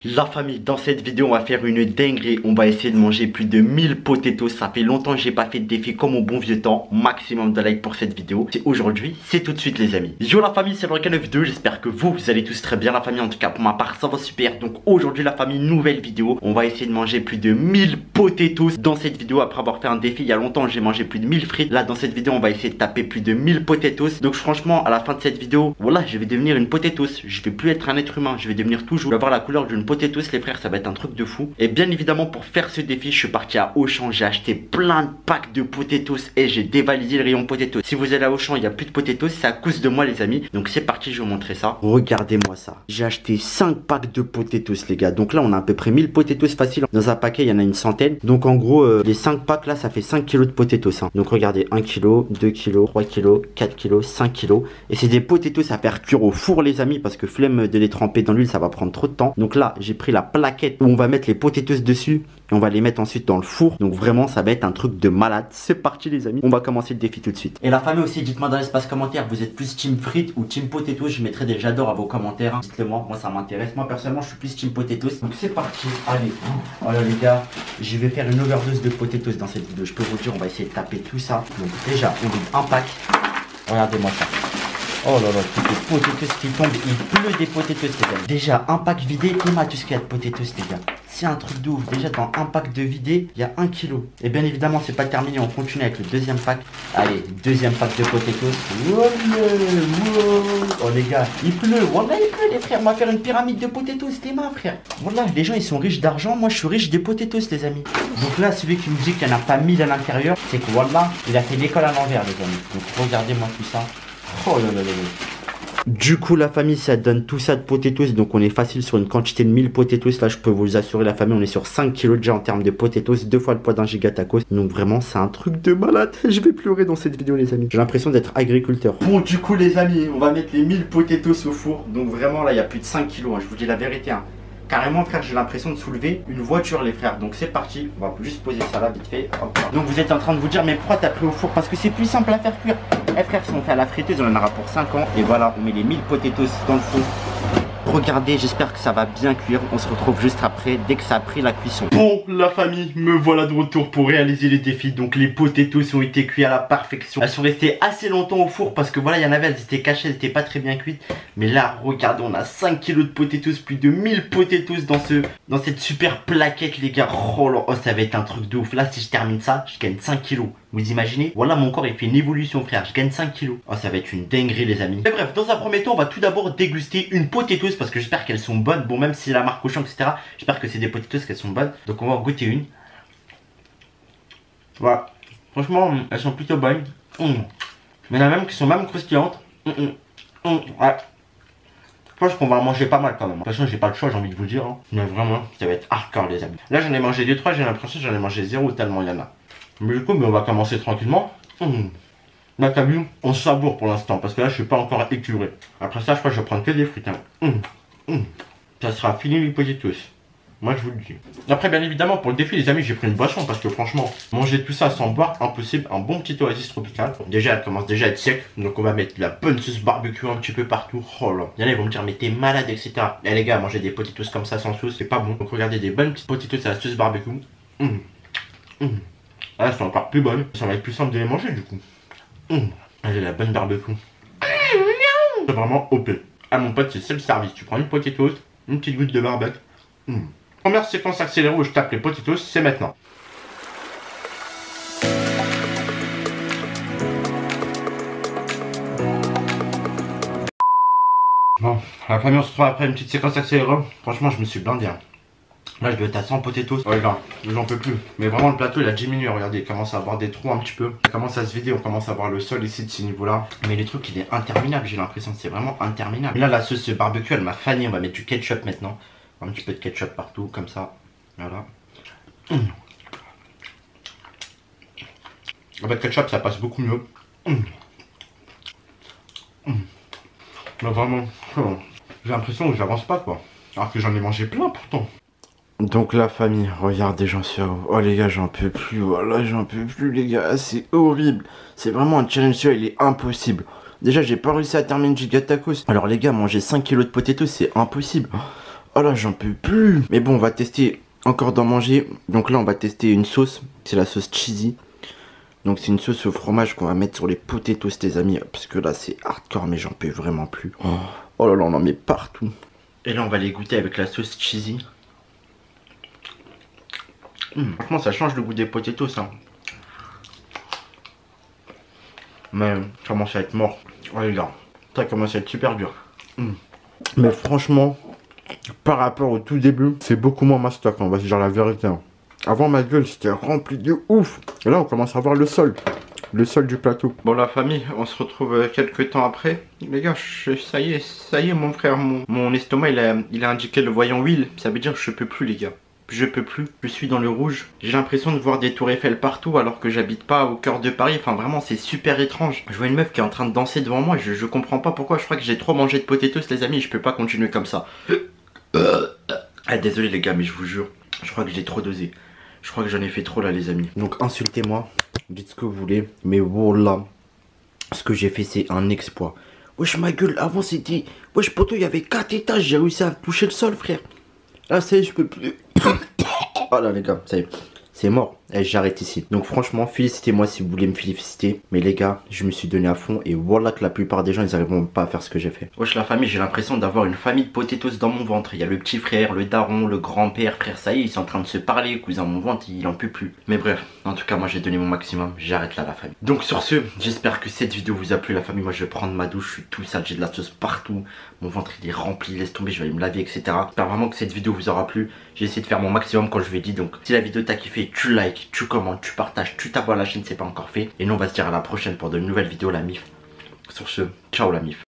La famille, dans cette vidéo on va faire une dinguerie. On va essayer de manger plus de 1000 potatoes. Ça fait longtemps que j'ai pas fait de défi comme au bon vieux temps. Maximum de likes pour cette vidéo. C'est aujourd'hui, c'est tout de suite les amis. Yo la famille, c'est Brian vidéo. J'espère que vous allez tous très bien la famille. En tout cas pour ma part ça va super. Donc aujourd'hui la famille, nouvelle vidéo. On va essayer de manger plus de 1000 potatoes dans cette vidéo. Après avoir fait un défi il y a longtemps, j'ai mangé plus de 1000 frites. Là dans cette vidéo on va essayer de taper plus de 1000 potatoes. Donc franchement à la fin de cette vidéo, voilà, je vais devenir une potatoes. Je vais plus être un être humain, je vais devenir toujours. Je vais avoir la couleur d'une potatoes les frères, ça va être un truc de fou. Et bien évidemment pour faire ce défi, je suis parti à Auchan. J'ai acheté plein de packs de potatoes et j'ai dévalisé le rayon potatoes. Si vous allez à Auchan, il n'y a plus de potatoes, c'est à cause de moi les amis. Donc c'est parti, je vais vous montrer ça. Regardez-moi ça. J'ai acheté 5 packs de potatoes les gars. Donc là on a à peu près 1000 potatoes facile. Dans un paquet il y en a une centaine. Donc en gros les 5 packs là ça fait 5 kg de potatoes hein. Donc regardez 1 kg, 2 kg, 3 kg, 4 kg, 5 kg. Et c'est des potatoes à faire cuire au four les amis. Parce que flemme de les tremper dans l'huile, ça va prendre trop de temps. Donc là j'ai pris la plaquette où on va mettre les potatoes dessus et on va les mettre ensuite dans le four. Donc vraiment ça va être un truc de malade. C'est parti les amis, on va commencer le défi tout de suite. Et la famille aussi, dites-moi dans l'espace commentaire, vous êtes plus team frites ou team potatoes. Je mettrai des j'adore à vos commentaires, dites-le moi, moi ça m'intéresse. Moi personnellement je suis plus team potatoes. Donc c'est parti, allez. Voilà les gars, je vais faire une overdose de potatoes dans cette vidéo. Je peux vous dire, on va essayer de taper tout ça. Donc déjà on vide un pack. Regardez-moi ça. Oh là là, toutes les potatoes qui tombent, il pleut des potatoes les gars. Déjà un pack vidé, et tout ce qu'il y a de potatoes les gars. C'est un truc de ouf. Déjà dans un pack de vidé, il y a 1 kg. Et bien évidemment c'est pas terminé, on continue avec le deuxième pack. Allez, deuxième pack de potatoes. Oh les gars, il pleut. Voilà il pleut les frères, on va faire une pyramide de potatoes, c'était ma frère. Voilà, les gens ils sont riches d'argent, moi je suis riche des potatoes les amis. Donc là celui qui me dit qu'il n'y en a pas 1000 à l'intérieur, c'est que voilà, il a fait l'école à l'envers les amis. Donc regardez-moi tout ça. Oh là là là là. Du coup la famille ça donne tout ça de potatoes. Donc on est facile sur une quantité de 1000 potatoes. Là je peux vous assurer la famille, on est sur 5 kg déjà en termes de potatoes, 2 fois le poids d'un gigatacos. Donc vraiment c'est un truc de malade. Je vais pleurer dans cette vidéo les amis. J'ai l'impression d'être agriculteur. Bon du coup les amis, on va mettre les 1000 potatoes au four. Donc vraiment là il y a plus de 5 kg hein. Je vous dis la vérité hein. Carrément frère, j'ai l'impression de soulever une voiture les frères. Donc c'est parti, on va juste poser ça là vite fait. Hop. Donc vous êtes en train de vous dire mais pourquoi t'as pris au four? Parce que c'est plus simple à faire cuire. Eh frère, si on fait à la friteuse on en aura pour 5 ans. Et voilà, on met les 1000 potatoes dans le four. Regardez, j'espère que ça va bien cuire. On se retrouve juste après, dès que ça a pris la cuisson. Bon, la famille, me voilà de retour pour réaliser les défis. Donc les potatoes ont été cuits à la perfection. Elles sont restées assez longtemps au four parce que voilà, il y en avait, elles étaient cachées, elles étaient pas très bien cuites. Mais là, regardez, on a 5 kg de potatoes, plus de 1000 potatoes dans cette super plaquette les gars. Oh là, oh, ça va être un truc de ouf. Là, si je termine ça, je gagne 5 kg. Vous imaginez? Voilà, mon corps il fait une évolution frère, je gagne 5 kilos. Oh ça va être une dinguerie les amis. Mais bref, dans un premier temps on va tout d'abord déguster une potatoes parce que j'espère qu'elles sont bonnes. Bon même si c'est la marque Auchan etc, j'espère que c'est des potatoes qu'elles sont bonnes. Donc on va en goûter une. Voilà, franchement elles sont plutôt bonnes. Mais il y en a même qui sont même croustillantes. Ouais. Je pense qu'on va en manger pas mal quand même. De toute façon j'ai pas le choix, j'ai envie de vous dire hein. Mais vraiment ça va être hardcore les amis. Là j'en ai mangé 2-3, j'ai l'impression que j'en ai mangé 0 tellement il y en a. Mais du coup, on va commencer tranquillement. Là, t'as vu, on savoure pour l'instant parce que là, je suis pas encore écuré. Après ça, je crois que je vais prendre que des frites. Hein. Ça sera fini les potatoes. Moi, je vous le dis. Après, bien évidemment, pour le défi, les amis, j'ai pris une boisson parce que franchement, manger tout ça sans boire, impossible. Un bon petit oasis tropical. Déjà, elle commence déjà à être sec. Donc, on va mettre la bonne sauce barbecue un petit peu partout. Oh là. Il y en a, ils vont me dire, mais t'es malade, etc. Eh, les gars, manger des potatoes comme ça sans sauce, c'est pas bon. Donc, regardez des bonnes petites potatoes à la sauce barbecue. Ah, elles sont encore plus bonnes. Ça va être plus simple de les manger du coup. Elle est la bonne barbecue. C'est vraiment OP. Ah mon pote, c'est self-service. Tu prends une potatoes, une petite goutte de barbecue. Première séquence accélérée où je tape les potatoes, c'est maintenant. Bon, la famille on se retrouve après une petite séquence accélérée. Franchement, je me suis blindé. Hein. Là je dois être à 100 potatoes. Oh les gars, j'en peux plus. Mais vraiment le plateau il a diminué, regardez, il commence à avoir des trous un petit peu. Il commence à se vider, on commence à voir le sol ici de ce niveau là. Mais les trucs il est interminable, j'ai l'impression que c'est vraiment interminable. Et là la sauce barbecue elle m'a fané, on va mettre du ketchup maintenant. Un petit peu de ketchup partout comme ça. Voilà. Avec ketchup ça passe beaucoup mieux. Mais vraiment, j'ai l'impression que j'avance pas quoi. Alors que j'en ai mangé plein pourtant. Donc la famille, regardez j'en suis à où. Oh les gars j'en peux plus, voilà j'en peux plus les gars, c'est horrible. C'est vraiment un challenge, il est impossible. Déjà j'ai pas réussi à terminer le gigatacos. Alors les gars, manger 5 kg de potatoes c'est impossible. Oh là, j'en peux plus. Mais bon, on va tester encore d'en manger. Donc là, on va tester une sauce. C'est la sauce cheesy. Donc c'est une sauce au fromage qu'on va mettre sur les potatoes, les amis. Parce que là, c'est hardcore, mais j'en peux vraiment plus. Oh là là, on en met partout. Et là, on va les goûter avec la sauce cheesy. Franchement, ça change le goût des potatoes, ça. Mais ça commence à être mort. Oh les gars, ça commence à être super dur. Mais franchement, par rapport au tout début, c'est beaucoup moins mastoc, on va se dire la vérité. Avant, ma gueule, c'était rempli de ouf. Et là, on commence à voir le sol du plateau. Bon, la famille, on se retrouve quelques temps après. Les gars, ça y est, mon frère, mon estomac, il a indiqué le voyant huile. Ça veut dire que je peux plus, les gars. Je peux plus, je suis dans le rouge. J'ai l'impression de voir des tours Eiffel partout alors que j'habite pas au cœur de Paris. Enfin vraiment c'est super étrange. Je vois une meuf qui est en train de danser devant moi. Je comprends pas pourquoi. Je crois que j'ai trop mangé de potatoes les amis. Je peux pas continuer comme ça. Ah, désolé les gars mais je vous jure. Je crois que j'ai trop dosé. Je crois que j'en ai fait trop là les amis. Donc insultez-moi. Dites ce que vous voulez. Mais voilà. Ce que j'ai fait c'est un exploit. Wesh ma gueule avant c'était... Wesh poto il y avait 4 étages. J'ai réussi à toucher le sol frère. Là ça y est je peux plus. Oh là les gars, ça y est, c'est mort. Et j'arrête ici. Donc franchement, félicitez-moi si vous voulez me féliciter. Mais les gars, je me suis donné à fond. Et voilà que la plupart des gens, ils n'arriveront pas à faire ce que j'ai fait. Wesh la famille, j'ai l'impression d'avoir une famille de potatoes dans mon ventre. Il y a le petit frère, le daron, le grand-père. Frère, ça y est, ils sont en train de se parler. Cousin, mon ventre, il en peut plus. Mais bref, en tout cas, moi j'ai donné mon maximum. J'arrête là la famille. Donc sur ce, j'espère que cette vidéo vous a plu la famille. Moi je vais prendre ma douche, je suis tout sale, j'ai de la sauce partout. Mon ventre il est rempli, laisse tomber, je vais aller me laver, etc. J'espère vraiment que cette vidéo vous aura plu. J'ai essayé de faire mon maximum quand je vous ai dit. Donc si la vidéo t'a kiffé, tu likes, tu commentes, tu partages, tu t'abonnes à la chaîne, c'est pas encore fait. Et nous on va se dire à la prochaine pour de nouvelles vidéos la mif. Sur ce, ciao la mif.